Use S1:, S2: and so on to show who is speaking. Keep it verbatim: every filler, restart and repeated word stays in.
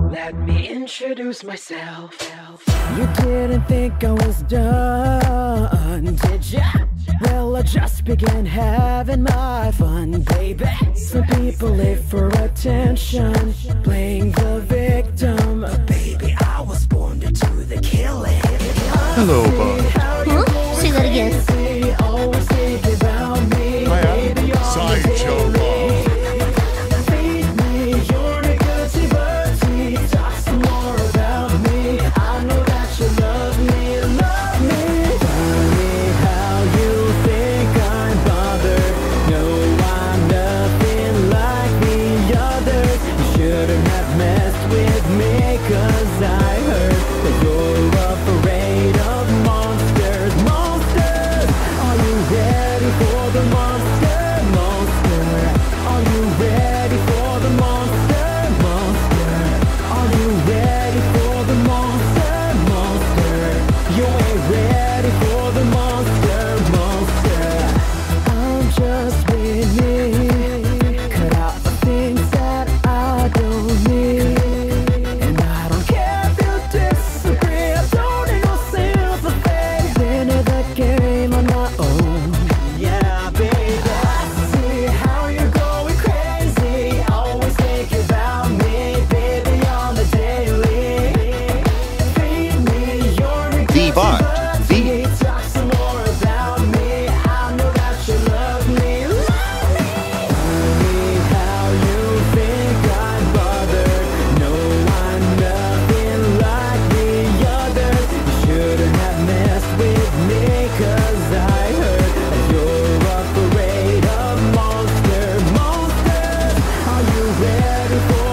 S1: Let me introduce myself.
S2: You didn't think I was done, did ya? Well, I just began having my fun, baby. Some people live for attention, playing the victim. Baby, I was born to do the killing.
S3: Hello, bud.
S4: Huh? Say that again.
S2: Always think about me.
S3: I am Sideshow Love.
S2: Cause I heard that you're afraid of monsters. Monsters! Are you ready for the monster? Monster! Are you ready for the monster? Monster! Are you ready for the monster? Monster! You ain't ready for the monster? Monster! I'm just winning. Cut out the things that I don't need. Ready for